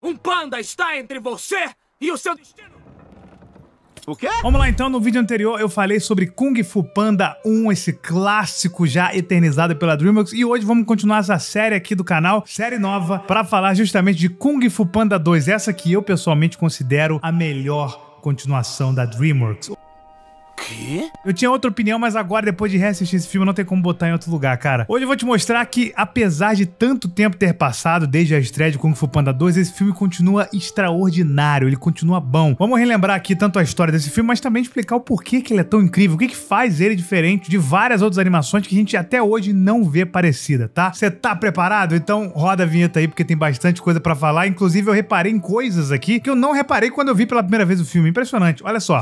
Um panda está entre você e o seu destino. O quê? Vamos lá então, no vídeo anterior eu falei sobre Kung Fu Panda 1, esse clássico já eternizado pela DreamWorks, e hoje vamos continuar essa série aqui do canal, série nova, para falar justamente de Kung Fu Panda 2, essa que eu pessoalmente considero a melhor continuação da DreamWorks. Quê? Eu tinha outra opinião, mas agora, depois de reassistir esse filme, não tem como botar em outro lugar, cara. Hoje eu vou te mostrar que, apesar de tanto tempo ter passado desde a estreia de Kung Fu Panda 2, esse filme continua extraordinário, ele continua bom. Vamos relembrar aqui tanto a história desse filme, mas também explicar o porquê que ele é tão incrível, o que que faz ele diferente de várias outras animações que a gente até hoje não vê parecida, tá? Você tá preparado? Então roda a vinheta aí, porque tem bastante coisa pra falar. Inclusive eu reparei em coisas aqui que eu não reparei quando eu vi pela primeira vez o filme. Impressionante, olha só.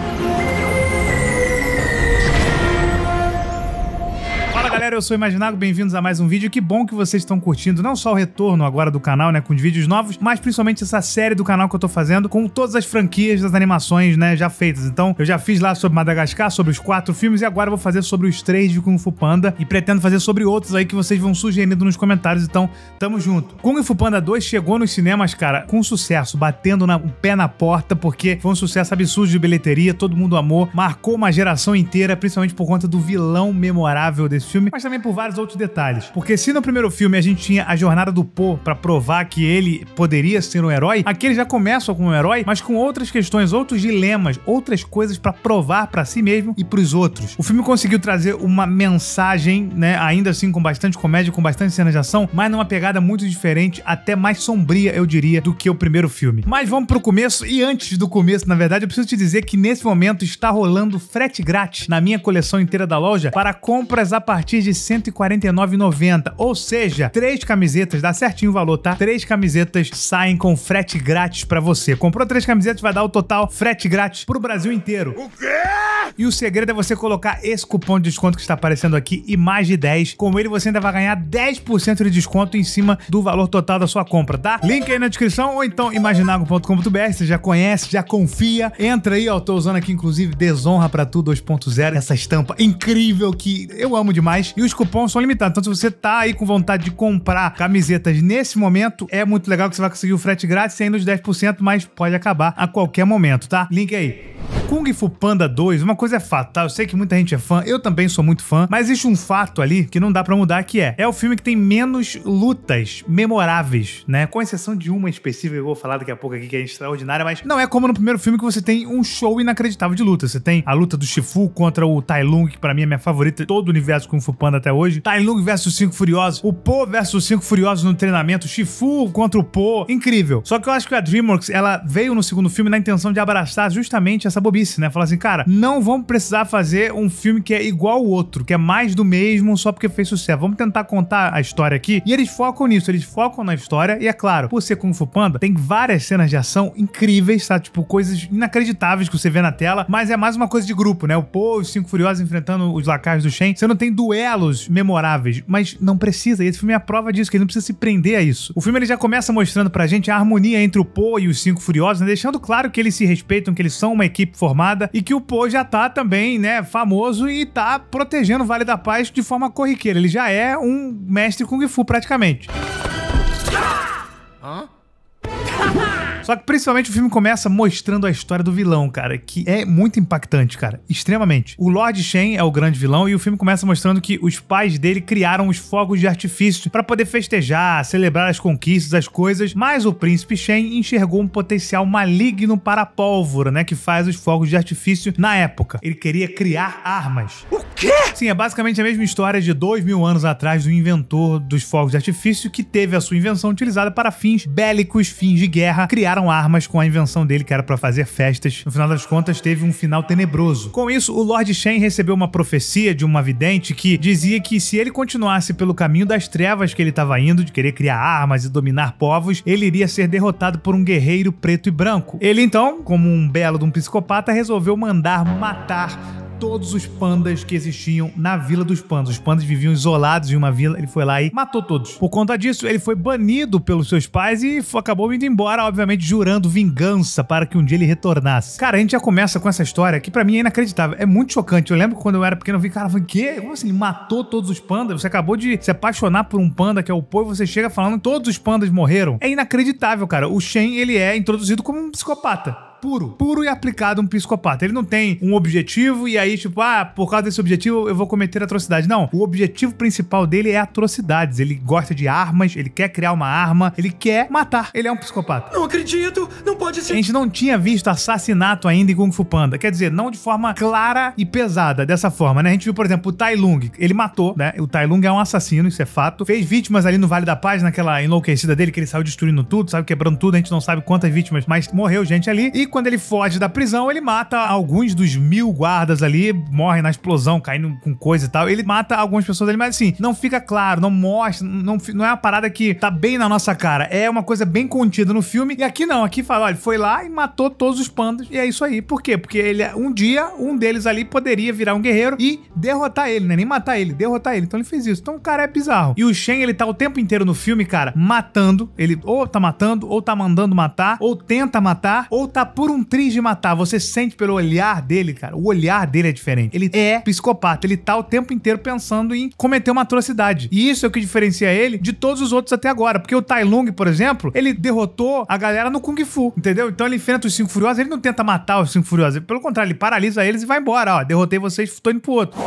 Galera, eu sou o Imaginago, bem-vindos a mais um vídeo. Que bom que vocês estão curtindo não só o retorno agora do canal, né, com os vídeos novos, mas principalmente essa série do canal que eu tô fazendo com todas as franquias das animações, né, já feitas. Então, eu já fiz lá sobre Madagascar, sobre os 4 filmes, e agora eu vou fazer sobre os 3 de Kung Fu Panda e pretendo fazer sobre outros aí que vocês vão sugerindo nos comentários, então tamo junto. Kung Fu Panda 2 chegou nos cinemas, cara, com sucesso, batendo o pé na porta, porque foi um sucesso absurdo de bilheteria, todo mundo amou, marcou uma geração inteira, principalmente por conta do vilão memorável desse filme, mas também por vários outros detalhes. Porque se no primeiro filme a gente tinha a jornada do Po pra provar que ele poderia ser um herói, aqui ele já começa como um herói, mas com outras questões, outros dilemas, outras coisas pra provar pra si mesmo e pros outros. O filme conseguiu trazer uma mensagem, né, ainda assim com bastante comédia, com bastante cena de ação, mas numa pegada muito diferente, até mais sombria, eu diria, do que o primeiro filme. Mas vamos pro começo, e antes do começo, na verdade, eu preciso te dizer que nesse momento está rolando frete grátis na minha coleção inteira da loja para compras a partir de R$ 149,90, ou seja, 3 camisetas, dá certinho o valor, tá? 3 camisetas saem com frete grátis pra você. Comprou 3 camisetas, vai dar o total frete grátis pro Brasil inteiro. O quê? E o segredo é você colocar esse cupom de desconto que está aparecendo aqui e mais de 10. Com ele você ainda vai ganhar 10% de desconto em cima do valor total da sua compra, tá? Link aí na descrição ou então imaginago.com.br, você já conhece, já confia. Entra aí, ó, tô usando aqui inclusive Desonra Pra Tu 2.0, essa estampa incrível que eu amo demais. E os cupons são limitados, então se você tá aí com vontade de comprar camisetas nesse momento, é muito legal que você vai conseguir o frete grátis e ainda os 10%, mas pode acabar a qualquer momento, tá? Link aí. Kung Fu Panda 2, uma coisa é fato, tá? Eu sei que muita gente é fã, eu também sou muito fã, mas existe um fato ali que não dá pra mudar, que é o filme que tem menos lutas memoráveis, né? Com exceção de uma específica que eu vou falar daqui a pouco aqui, que é extraordinária, mas não é como no primeiro filme que você tem um show inacreditável de luta. Você tem a luta do Shifu contra o Tai Lung, que pra mim é minha favorita de todo o universo Kung Fu Panda até hoje. Tai Lung versus os 5 Furiosos, o Po versus os 5 Furiosos no treinamento, Shifu contra o Po, incrível. Só que eu acho que a DreamWorks, ela veio no segundo filme na intenção de abraçar justamente essa bobice, né? Falar assim, cara, não vamos precisar fazer um filme que é igual ao outro, que é mais do mesmo só porque fez sucesso. Vamos tentar contar a história aqui. E eles focam nisso, eles focam na história. E é claro, por ser Kung Fu Panda, tem várias cenas de ação incríveis, tá? Tipo, coisas inacreditáveis que você vê na tela, mas é mais uma coisa de grupo, né? O Po e os 5 Furiosos enfrentando os lacaios do Shen. Você não tem duelos memoráveis, mas não precisa. E esse filme é a prova disso, que ele não precisa se prender a isso. O filme ele já começa mostrando pra gente a harmonia entre o Po e os 5 Furiosos, né? Deixando claro que eles se respeitam, que eles são uma equipe formada e que o Po já tá também, né, famoso e tá protegendo o Vale da Paz de forma corriqueira. Ele já é um mestre Kung Fu praticamente. Hã? Só que principalmente o filme começa mostrando a história do vilão, cara, que é muito impactante, cara, extremamente. O Lord Shen é o grande vilão e o filme começa mostrando que os pais dele criaram os fogos de artifício pra poder festejar, celebrar as conquistas, as coisas, mas o príncipe Shen enxergou um potencial maligno para a pólvora, né, que faz os fogos de artifício na época. Ele queria criar armas. O quê? Sim, é basicamente a mesma história de 2000 anos atrás do inventor dos fogos de artifício que teve a sua invenção utilizada para fins bélicos, fins de guerra, criaram armas com a invenção dele, que era pra fazer festas. No final das contas, teve um final tenebroso. Com isso, o Lord Shen recebeu uma profecia de uma vidente que dizia que se ele continuasse pelo caminho das trevas que ele estava indo, de querer criar armas e dominar povos, ele iria ser derrotado por um guerreiro preto e branco. Ele, então, como um belo de um psicopata, resolveu mandar matar todos os pandas que existiam na Vila dos Pandas. Os pandas viviam isolados em uma vila, ele foi lá e matou todos. Por conta disso, ele foi banido pelos seus pais e acabou indo embora, obviamente jurando vingança para que um dia ele retornasse. Cara, a gente já começa com essa história que pra mim é inacreditável, é muito chocante. Eu lembro que quando eu era pequeno eu vi, cara, eu falei, quê? Como assim? Ele matou todos os pandas? Você acabou de se apaixonar por um panda que é o Po e você chega falando que todos os pandas morreram? É inacreditável, cara. O Shen, ele é introduzido como um psicopata. Puro e aplicado um psicopata. Ele não tem um objetivo e aí, tipo, por causa desse objetivo eu vou cometer atrocidade. Não, o objetivo principal dele é atrocidades. Ele gosta de armas, ele quer criar uma arma, ele quer matar. Ele é um psicopata. Não acredito! Não pode ser! A gente não tinha visto assassinato ainda em Kung Fu Panda. Quer dizer, não de forma clara e pesada, dessa forma, né? A gente viu, por exemplo, o Tai Lung. Ele matou, né? O Tai Lung é um assassino, isso é fato. Fez vítimas ali no Vale da Paz, naquela enlouquecida dele, que ele saiu destruindo tudo, sabe? Quebrando tudo. A gente não sabe quantas vítimas, mas morreu gente ali. E quando ele foge da prisão, ele mata alguns dos 1000 guardas ali, morre na explosão, caindo com coisa e tal. Ele mata algumas pessoas ali, mas assim, não fica claro, não mostra, não é uma parada que tá bem na nossa cara. É uma coisa bem contida no filme. E aqui não, aqui fala, olha, ele foi lá e matou todos os pandas. E é isso aí. Por quê? Porque ele, um dia, um deles ali poderia virar um guerreiro e derrotar ele, né? Nem matar ele, derrotar ele. Então ele fez isso. Então o cara é bizarro. E o Shen, ele tá o tempo inteiro no filme, cara, matando. Ele ou tá matando, ou tá mandando matar, ou tenta matar, ou tá por um triz de matar. Você sente pelo olhar dele, cara. O olhar dele é diferente. Ele é psicopata. Ele tá o tempo inteiro pensando em cometer uma atrocidade. E isso é o que diferencia ele de todos os outros até agora. Porque o Tai Lung, por exemplo, ele derrotou a galera no Kung Fu, entendeu? Então ele enfrenta os 5 Furiosos, ele não tenta matar os 5 Furiosos. Pelo contrário, ele paralisa eles e vai embora. Ó, derrotei vocês, tô indo pro outro.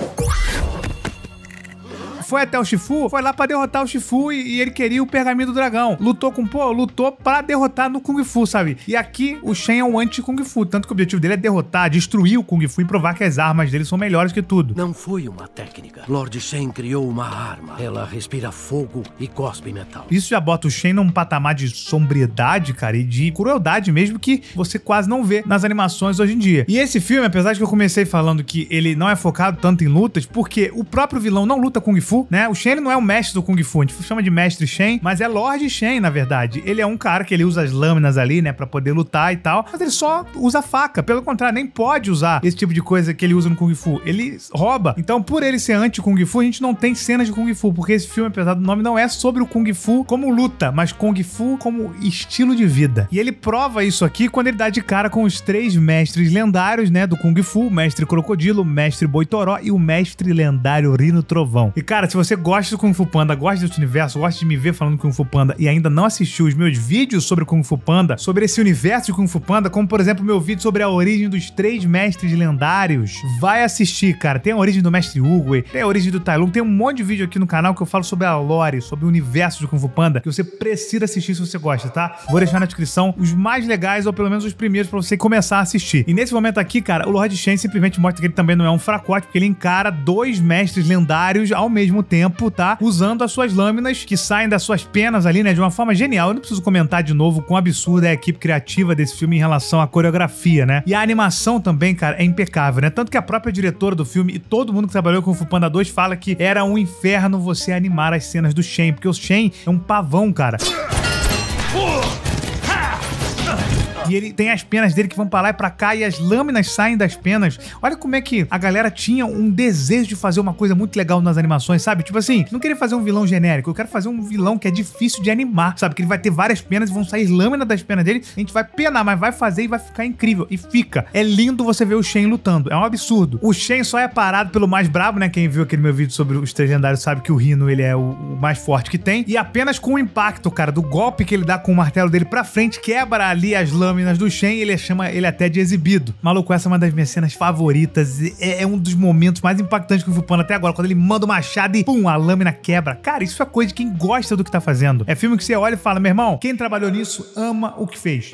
Foi até o Shifu, foi lá pra derrotar o Shifu e ele queria o pergaminho do dragão. Lutou com o Po, lutou pra derrotar no Kung Fu, sabe? E aqui o Shen é um anti-Kung Fu, tanto que o objetivo dele é derrotar, destruir o Kung Fu e provar que as armas dele são melhores que tudo. Não foi uma técnica. Lord Shen criou uma arma. Ela respira fogo e cospe metal. Isso já bota o Shen num patamar de sobriedade, cara, e de crueldade mesmo que você quase não vê nas animações hoje em dia. E esse filme, apesar de que eu comecei falando que ele não é focado tanto em lutas, porque o próprio vilão não luta Kung Fu, né? O Shen não é o mestre do Kung Fu, a gente chama de mestre Shen, mas é Lord Shen, na verdade. Ele é um cara que ele usa as lâminas ali, né, pra poder lutar e tal, mas ele só usa faca. Pelo contrário, nem pode usar esse tipo de coisa que ele usa no Kung Fu. Ele rouba. Então, por ele ser anti-Kung Fu, a gente não tem cenas de Kung Fu, porque esse filme, apesar do nome, não é sobre o Kung Fu como luta, mas Kung Fu como estilo de vida. E ele prova isso aqui quando ele dá de cara com os 3 mestres lendários, né, do Kung Fu, o mestre Crocodilo, o mestre Boitoró e o mestre lendário Rino Trovão. E, cara, se você gosta do Kung Fu Panda, gosta desse universo, gosta de me ver falando Kung Fu Panda e ainda não assistiu os meus vídeos sobre Kung Fu Panda, sobre esse universo de Kung Fu Panda, como por exemplo o meu vídeo sobre a origem dos 3 mestres lendários, vai assistir, cara. Tem a origem do mestre Oogway, tem a origem do Tai Lung, tem um monte de vídeo aqui no canal que eu falo sobre a lore, sobre o universo de Kung Fu Panda, que você precisa assistir se você gosta, tá? Vou deixar na descrição os mais legais, ou pelo menos os primeiros, pra você começar a assistir. E nesse momento aqui, cara, o Lord Shen simplesmente mostra que ele também não é um fracote, porque ele encara 2 mestres lendários ao mesmo tempo, tá? Usando as suas lâminas que saem das suas penas ali, né? De uma forma genial. Eu não preciso comentar de novo quão absurda é a equipe criativa desse filme em relação à coreografia, né? E a animação também, cara, é impecável, né? Tanto que a própria diretora do filme e todo mundo que trabalhou com o Kung Fu Panda 2 fala que era um inferno você animar as cenas do Shen, porque o Shen é um pavão, cara. E ele tem as penas dele que vão pra lá e pra cá e as lâminas saem das penas. Olha como é que a galera tinha um desejo de fazer uma coisa muito legal nas animações, sabe? Tipo assim, não queria fazer um vilão genérico, eu quero fazer um vilão que é difícil de animar, sabe? Que ele vai ter várias penas e vão sair lâminas das penas dele, a gente vai penar, mas vai fazer e vai ficar incrível. E fica. É lindo você ver o Shen lutando, é um absurdo. O Shen só é parado pelo mais brabo, né? Quem viu aquele meu vídeo sobre os 3 lendários sabe que o Rhino, ele é o mais forte que tem. E apenas com o impacto, cara, do golpe que ele dá com o martelo dele pra frente, quebra ali as lâminas do Shen, ele chama ele até de exibido. Maluco, essa é uma das minhas cenas favoritas. É um dos momentos mais impactantes que eu fui pondo até agora, quando ele manda o machado e pum, a lâmina quebra. Cara, isso é coisa de quem gosta do que tá fazendo. É filme que você olha e fala, meu irmão, quem trabalhou nisso ama o que fez.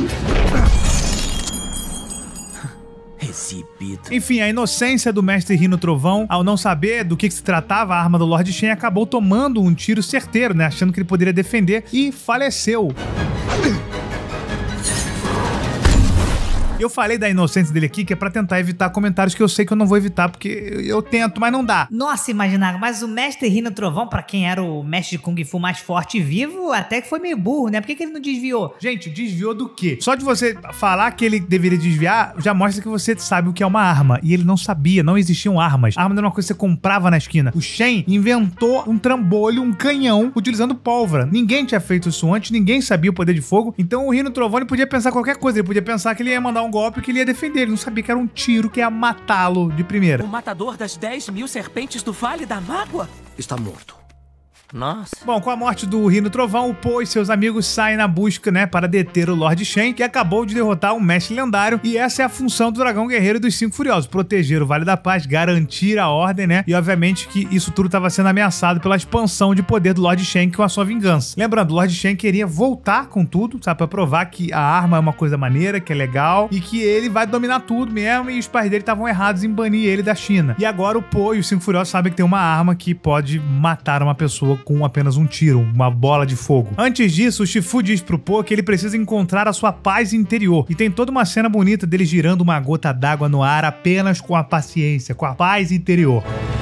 Exibido. Enfim, a inocência do mestre Rino Trovão, ao não saber do que se tratava a arma do Lord Shen, acabou tomando um tiro certeiro, né? Achando que ele poderia defender e faleceu. Eu falei da inocência dele aqui, que é pra tentar evitar comentários que eu sei que eu não vou evitar, porque eu tento, mas não dá. Nossa, Imaginago, mas o mestre Rino Trovão, pra quem era o mestre de Kung Fu mais forte e vivo, até que foi meio burro, né? Por que ele não desviou? Gente, desviou do quê? Só de você falar que ele deveria desviar, já mostra que você sabe o que é uma arma. E ele não sabia, não existiam armas. Arma não era uma coisa que você comprava na esquina. O Shen inventou um trambolho, um canhão, utilizando pólvora. Ninguém tinha feito isso antes, ninguém sabia o poder de fogo. Então o Rino Trovão, ele podia pensar qualquer coisa. Ele podia pensar que ele ia mandar um golpe, que ele ia defender. Ele não sabia que era um tiro, que ia matá-lo de primeira. O matador das 10.000 serpentes do Vale da Mágoa? Está morto. Nossa. Bom, com a morte do Rino Trovão, o Po e seus amigos saem na busca, né, para deter o Lord Shen, que acabou de derrotar um mestre lendário, e essa é a função do Dragão Guerreiro e dos Cinco Furiosos: proteger o Vale da Paz, garantir a ordem, né, e obviamente que isso tudo estava sendo ameaçado pela expansão de poder do Lord Shen com a sua vingança. Lembrando, o Lord Shen queria voltar com tudo, sabe, para provar que a arma é uma coisa maneira, que é legal, e que ele vai dominar tudo mesmo, e os pais dele estavam errados em banir ele da China. E agora o Po e os Cinco Furiosos sabem que tem uma arma que pode matar uma pessoa com apenas um tiro, uma bola de fogo. Antes disso, o Shifu diz pro Po que ele precisa encontrar a sua paz interior. E tem toda uma cena bonita dele girando uma gota d'água no ar apenas com a paciência, com a paz interior.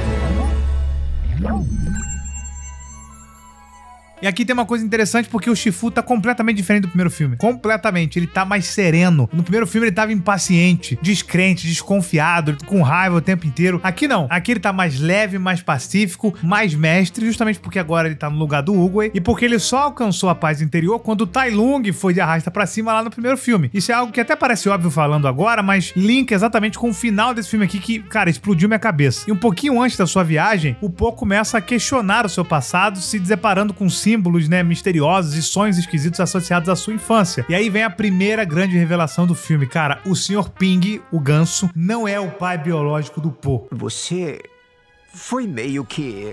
E aqui tem uma coisa interessante, porque o Shifu tá completamente diferente do primeiro filme. Completamente. Ele tá mais sereno. No primeiro filme ele tava impaciente, descrente, desconfiado, com raiva o tempo inteiro. Aqui não. Aqui ele tá mais leve, mais pacífico, mais mestre, justamente porque agora ele tá no lugar do Oogway e porque ele só alcançou a paz interior quando o Tai Lung foi de arrasta pra cima lá no primeiro filme. Isso é algo que até parece óbvio falando agora, mas linka exatamente com o final desse filme aqui que, cara, explodiu minha cabeça. E um pouquinho antes da sua viagem, o Po começa a questionar o seu passado, se deparando com símbolos, né, misteriosos e sonhos esquisitos associados à sua infância. E aí vem a primeira grande revelação do filme. Cara, o Sr. Ping, o ganso, não é o pai biológico do Po. Você foi meio que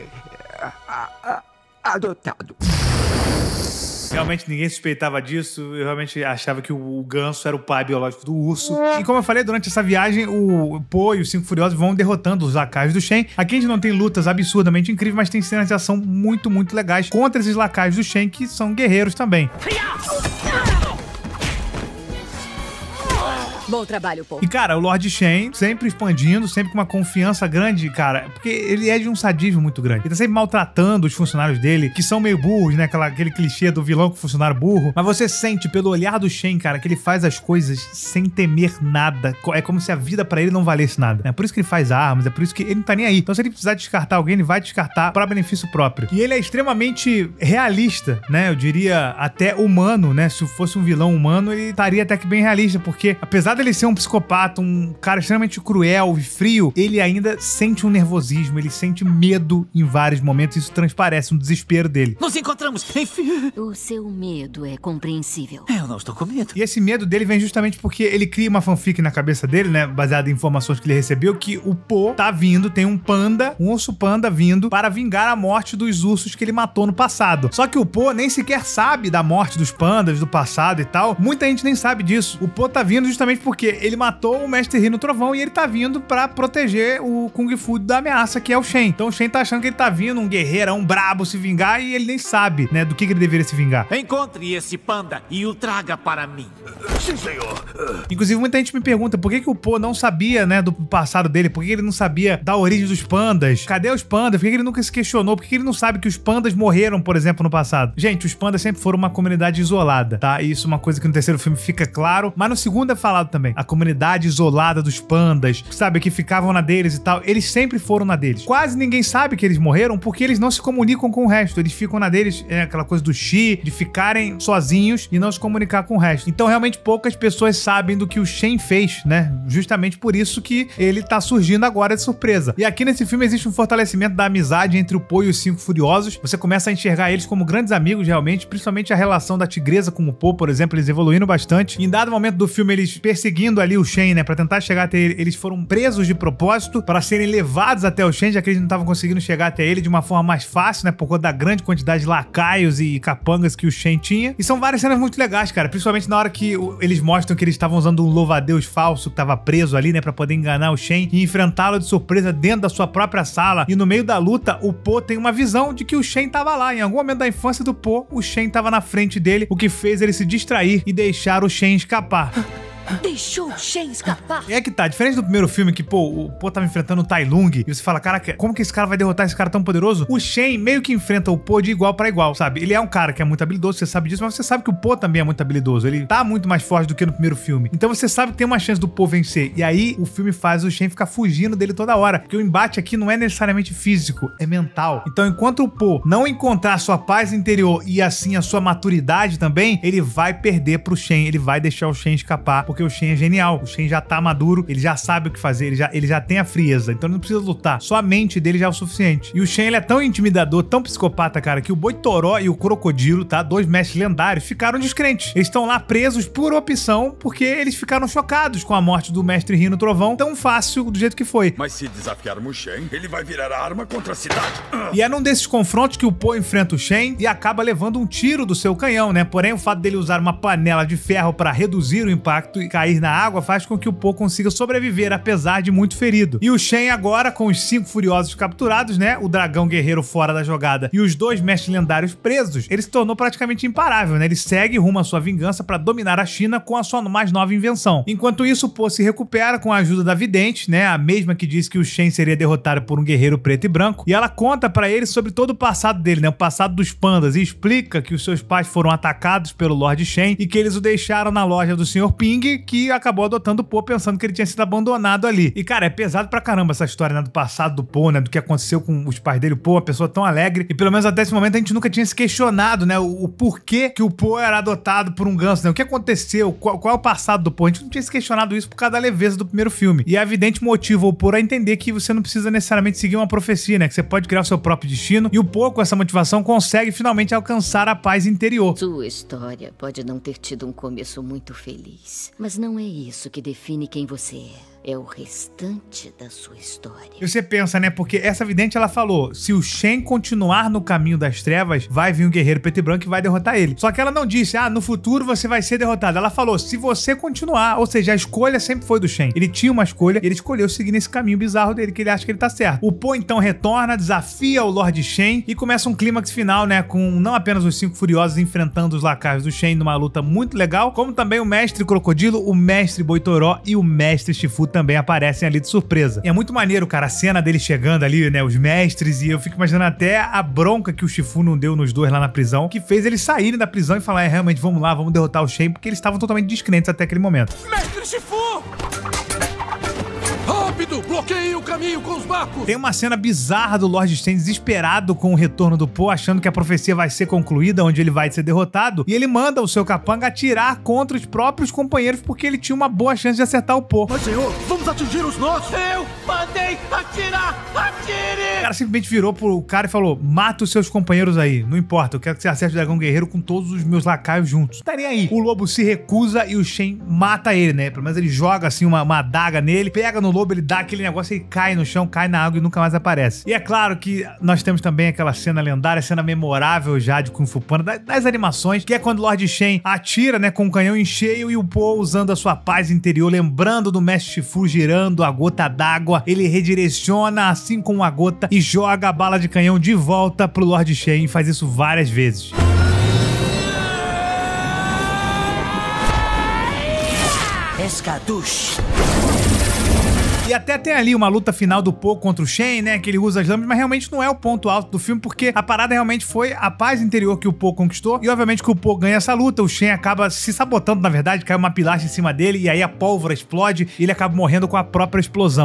adotado. Realmente ninguém suspeitava disso, eu realmente achava que o ganso era o pai biológico do urso. E como eu falei, durante essa viagem, o Po e os Cinco Furiosos vão derrotando os lacaios do Shen. Aqui a gente não tem lutas absurdamente incríveis, mas tem cenas de ação muito, muito legais contra esses lacaios do Shen, que são guerreiros também. Bom trabalho, Po. E, cara, o Lord Shen sempre expandindo, sempre com uma confiança grande, cara, porque ele é de um sadismo muito grande. Ele tá sempre maltratando os funcionários dele, que são meio burros, né? Aquele clichê do vilão com o funcionário burro. Mas você sente pelo olhar do Shen, cara, que ele faz as coisas sem temer nada. É como se a vida pra ele não valesse nada. É por isso que ele faz armas, é por isso que ele não tá nem aí. Então, se ele precisar descartar alguém, ele vai descartar pra benefício próprio. E ele é extremamente realista, né? Eu diria até humano, né? Se fosse um vilão humano, ele estaria até que bem realista, porque apesar dele ser um psicopata, um cara extremamente cruel e frio, ele ainda sente um nervosismo, ele sente medo em vários momentos, isso transparece um desespero dele. Nos encontramos, enfim. O seu medo é compreensível. Eu não estou com medo. E esse medo dele vem justamente porque ele cria uma fanfic na cabeça dele, né, baseada em informações que ele recebeu, que o Po tá vindo, tem um panda, um urso panda vindo para vingar a morte dos ursos que ele matou no passado. Só que o Po nem sequer sabe da morte dos pandas do passado e tal. Muita gente nem sabe disso. O Po tá vindo justamente porque ele matou o mestre Rino Trovão e ele tá vindo pra proteger o Kung Fu da ameaça, que é o Shen. Então o Shen tá achando que ele tá vindo, um guerreiro, um brabo, se vingar, e ele nem sabe, né, do que ele deveria se vingar. Encontre esse panda e o traga para mim. Sim, senhor. Inclusive, muita gente me pergunta por que o Po não sabia, né, do passado dele, por que ele não sabia da origem dos pandas, cadê os pandas, por que ele nunca se questionou, por que ele não sabe que os pandas morreram, por exemplo, no passado. Gente, os pandas sempre foram uma comunidade isolada, tá? E isso é uma coisa que no terceiro filme fica claro, mas no segundo é falado também. A comunidade isolada dos pandas, sabe, que ficavam na deles e tal, eles sempre foram na deles. Quase ninguém sabe que eles morreram porque eles não se comunicam com o resto, eles ficam na deles, é aquela coisa do Shi, de ficarem sozinhos e não se comunicar com o resto. Então realmente poucas pessoas sabem do que o Shen fez, né? Justamente por isso que ele tá surgindo agora de surpresa. E aqui nesse filme existe um fortalecimento da amizade entre o Po e os Cinco Furiosos. Você começa a enxergar eles como grandes amigos realmente, principalmente a relação da tigresa com o Po, por exemplo, eles evoluindo bastante. E em dado momento do filme, eles perseguindo ali o Shen, né, pra tentar chegar até ele, eles foram presos de propósito para serem levados até o Shen, já que eles não estavam conseguindo chegar até ele de uma forma mais fácil, né, por conta da grande quantidade de lacaios e capangas que o Shen tinha. E são várias cenas muito legais, cara, principalmente na hora que eles mostram que eles estavam usando um louva-a-Deus falso que tava preso ali, né, pra poder enganar o Shen e enfrentá-lo de surpresa dentro da sua própria sala. E no meio da luta, o Po tem uma visão de que o Shen tava lá. Em algum momento da infância do Po, o Shen tava na frente dele, o que fez ele se distrair e deixar o Shen escapar. Deixou o Shen escapar. E é que tá, diferente do primeiro filme que, pô, o Po tava enfrentando o Tai Lung e você fala, caraca, como que esse cara vai derrotar esse cara tão poderoso? O Shen meio que enfrenta o Po de igual pra igual, sabe? Ele é um cara que é muito habilidoso, você sabe disso, mas você sabe que o Po também é muito habilidoso. Ele tá muito mais forte do que no primeiro filme. Então você sabe que tem uma chance do Po vencer. E aí o filme faz o Shen ficar fugindo dele toda hora. Porque o embate aqui não é necessariamente físico, é mental. Então enquanto o Po não encontrar a sua paz interior e assim a sua maturidade também, ele vai perder pro Shen, ele vai deixar o Shen escapar, porque o Shen é genial. O Shen já tá maduro, ele já sabe o que fazer, ele já tem a frieza, então ele não precisa lutar. Só a mente dele já é o suficiente. E o Shen, ele é tão intimidador, tão psicopata, cara, que o Boitoró e o Crocodilo, tá? 2 mestres lendários, ficaram descrentes. Eles estão lá presos por opção, porque eles ficaram chocados com a morte do mestre Rino Trovão, tão fácil do jeito que foi. Mas se desafiarmos Shen, ele vai virar a arma contra a cidade. E é num desses confrontos que o Po enfrenta o Shen e acaba levando um tiro do seu canhão, né? Porém, o fato dele usar uma panela de ferro para reduzir o impacto e cair na água faz com que o Po consiga sobreviver, apesar de muito ferido. E o Shen agora, com os 5 furiosos capturados, né? O dragão guerreiro fora da jogada e os 2 mestres lendários presos, ele se tornou praticamente imparável, né? Ele segue rumo à sua vingança para dominar a China com a sua mais nova invenção. Enquanto isso, o Po se recupera com a ajuda da vidente, né? A mesma que disse que o Shen seria derrotado por um guerreiro preto e branco. E ela conta para ele sobre todo o passado dele, né? O passado dos pandas, e explica que os seus pais foram atacados pelo Lord Shen e que eles o deixaram na loja do Sr. Ping, que acabou adotando o Po pensando que ele tinha sido abandonado ali. E, cara, é pesado pra caramba essa história, né? Do passado do Po, né? Do que aconteceu com os pais dele. O Po, uma pessoa tão alegre. E pelo menos até esse momento a gente nunca tinha se questionado, né? O porquê que o Po era adotado por um ganso, né? O que aconteceu? Qual é o passado do Po? A gente não tinha se questionado isso por causa da leveza do primeiro filme. E é evidente motivo o Po a entender que você não precisa necessariamente seguir uma profecia, né? Que você pode criar o seu próprio destino. E o Po, com essa motivação, consegue finalmente alcançar a paz interior. Sua história pode não ter tido um começo muito feliz, mas não é isso que define quem você é. É o restante da sua história. E você pensa, né? Porque essa vidente, ela falou, se o Shen continuar no caminho das trevas, vai vir um guerreiro preto e branco e vai derrotar ele. Só que ela não disse, no futuro você vai ser derrotado. Ela falou, se você continuar, ou seja, a escolha sempre foi do Shen. Ele tinha uma escolha e ele escolheu seguir nesse caminho bizarro dele, que ele acha que ele tá certo. O Po, então, retorna, desafia o Lord Shen e começa um clímax final, né? Com não apenas os 5 furiosos enfrentando os lacaios do Shen numa luta muito legal, como também o mestre Crocodilo, o mestre Boitoró e o mestre Shifu também aparecem ali de surpresa. E é muito maneiro, cara, a cena dele chegando ali, né, os mestres, e eu fico imaginando até a bronca que o Shifu não deu nos 2 lá na prisão, que fez eles saírem da prisão e falar, realmente, vamos lá, vamos derrotar o Shen, porque eles estavam totalmente descrentes até aquele momento. Mestre Shifu! Rápido! Bloqueie o caminho com os barcos! Tem uma cena bizarra do Lord Shen desesperado com o retorno do Po, achando que a profecia vai ser concluída, onde ele vai ser derrotado, e ele manda o seu capanga atirar contra os próprios companheiros porque ele tinha uma boa chance de acertar o Po. Mas, senhor, vamos atingir os nossos! Eu mandei atirar! Atire! O cara simplesmente virou pro cara e falou, mata os seus companheiros aí, não importa, eu quero que você acerte o dragão guerreiro com todos os meus lacaios juntos. Tá nem aí. O lobo se recusa e o Shen mata ele, né? Pelo menos ele joga assim uma adaga nele, pega no lobo, ele dá aquele negócio e cai no chão, cai na água e nunca mais aparece. E é claro que nós temos também aquela cena lendária, cena memorável já de Kung Fu Panda, das animações, que é quando o Lord Shen atira, né, com o canhão em cheio e o Po, usando a sua paz interior, lembrando do mestre Shifu, girando a gota d'água, ele redireciona assim como a gota e joga a bala de canhão de volta pro Lord Shen e faz isso várias vezes. Escaduche. E até tem ali uma luta final do Po contra o Shen, né? Que ele usa as lâminas, mas realmente não é o ponto alto do filme, porque a parada realmente foi a paz interior que o Po conquistou. E obviamente que o Po ganha essa luta, o Shen acaba se sabotando, na verdade, cai uma pilastra em cima dele e aí a pólvora explode e ele acaba morrendo com a própria explosão.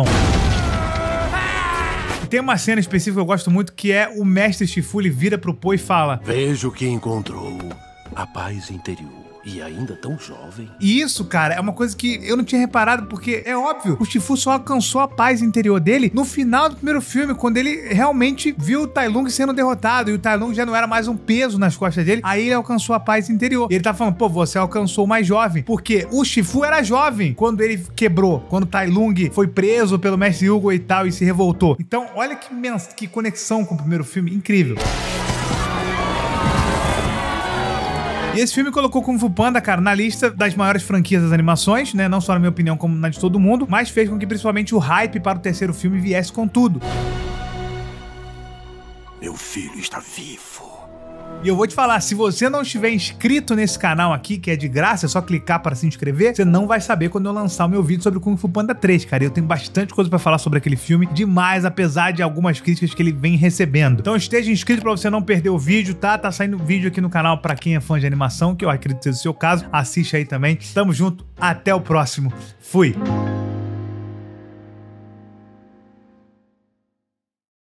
Tem uma cena específica que eu gosto muito, que é o mestre Shifu, ele vira pro Po e fala: vejo que encontrou a paz interior. E ainda tão jovem. E isso, cara, é uma coisa que eu não tinha reparado, porque é óbvio, o Shifu só alcançou a paz interior dele no final do primeiro filme, quando ele realmente viu o Tai Lung sendo derrotado, e o Tai Lung já não era mais um peso nas costas dele, aí ele alcançou a paz interior. E ele tá falando, pô, você alcançou o mais jovem, porque o Shifu era jovem quando ele quebrou, quando o Tai Lung foi preso pelo mestre Hugo e tal, e se revoltou. Então, olha que conexão com o primeiro filme, incrível. E esse filme colocou Kung Fu Panda, cara, na lista das maiores franquias das animações, né? Não só na minha opinião, como na de todo mundo, mas fez com que principalmente o hype para o terceiro filme viesse com tudo. Meu filho está vivo. E eu vou te falar, se você não estiver inscrito nesse canal aqui, que é de graça, é só clicar para se inscrever, você não vai saber quando eu lançar o meu vídeo sobre Kung Fu Panda 3, cara. Eu tenho bastante coisa pra falar sobre aquele filme, demais, apesar de algumas críticas que ele vem recebendo. Então esteja inscrito pra você não perder o vídeo, tá? Tá saindo vídeo aqui no canal pra quem é fã de animação, que eu acredito que seja o seu caso. Assiste aí também. Tamo junto, até o próximo. Fui!